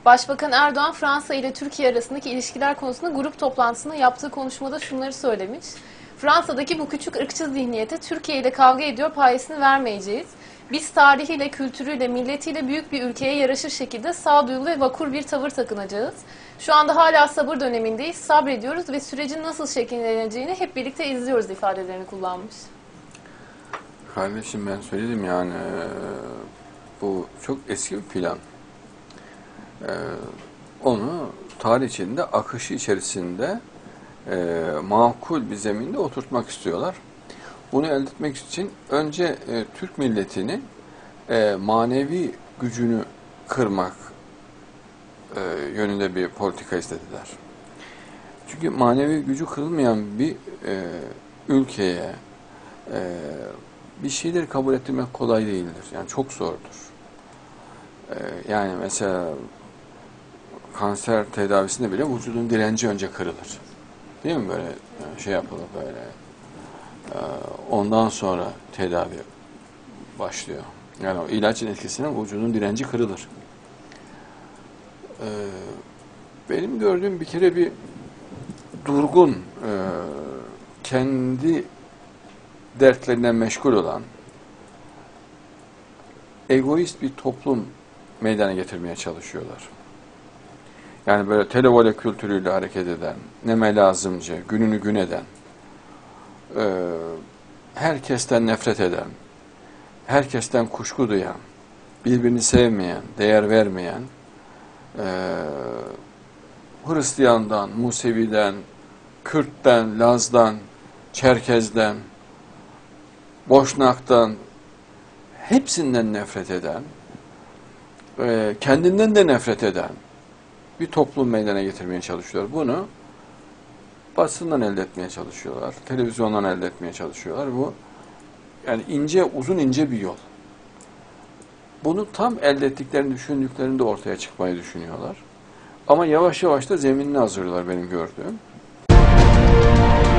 Başbakan Erdoğan, Fransa ile Türkiye arasındaki ilişkiler konusunda grup toplantısında yaptığı konuşmada şunları söylemiş. Fransa'daki bu küçük ırkçı zihniyete Türkiye ile kavga ediyor, payesini vermeyeceğiz. Biz tarihiyle, kültürüyle, milletiyle büyük bir ülkeye yaraşır şekilde sağduyulu ve vakur bir tavır takınacağız. Şu anda hala sabır dönemindeyiz, sabrediyoruz ve sürecin nasıl şekilleneceğini hep birlikte izliyoruz ifadelerini kullanmış. Kardeşim ben söyledim yani bu çok eski bir plan. Onu tarih içinde, akışı içerisinde makul bir zeminde oturtmak istiyorlar. Bunu elde etmek için önce Türk milletinin manevi gücünü kırmak yönünde bir politika istediler. Çünkü manevi gücü kırılmayan bir ülkeye bir şeyleri kabul ettirmek kolay değildir. Yani çok zordur. Yani mesela kanser tedavisinde bile vücudun direnci önce kırılır. Değil mi? Böyle şey yapılır böyle. Ondan sonra tedavi başlıyor. Yani o ilacın etkisine vücudun direnci kırılır. Benim gördüğüm bir kere bir durgun, kendi dertlerinden meşgul olan, egoist bir toplum meydana getirmeye çalışıyorlar. Yani böyle televole kültürüyle hareket eden, neme lazımcı, gününü gün eden, herkesten nefret eden, herkesten kuşku duyan, birbirini sevmeyen, değer vermeyen, Hristiyan'dan, Musevi'den, Kürt'ten, Laz'dan, Çerkez'den, Boşnak'tan, hepsinden nefret eden, kendinden de nefret eden bir toplum meydana getirmeye çalışıyorlar. Bunu basından elde etmeye çalışıyorlar, televizyondan elde etmeye çalışıyorlar. Bu yani uzun ince bir yol. Bunu tam elde ettiklerini düşündüklerinde ortaya çıkmayı düşünüyorlar. Ama yavaş yavaş da zeminini hazırlıyorlar benim gördüğüm.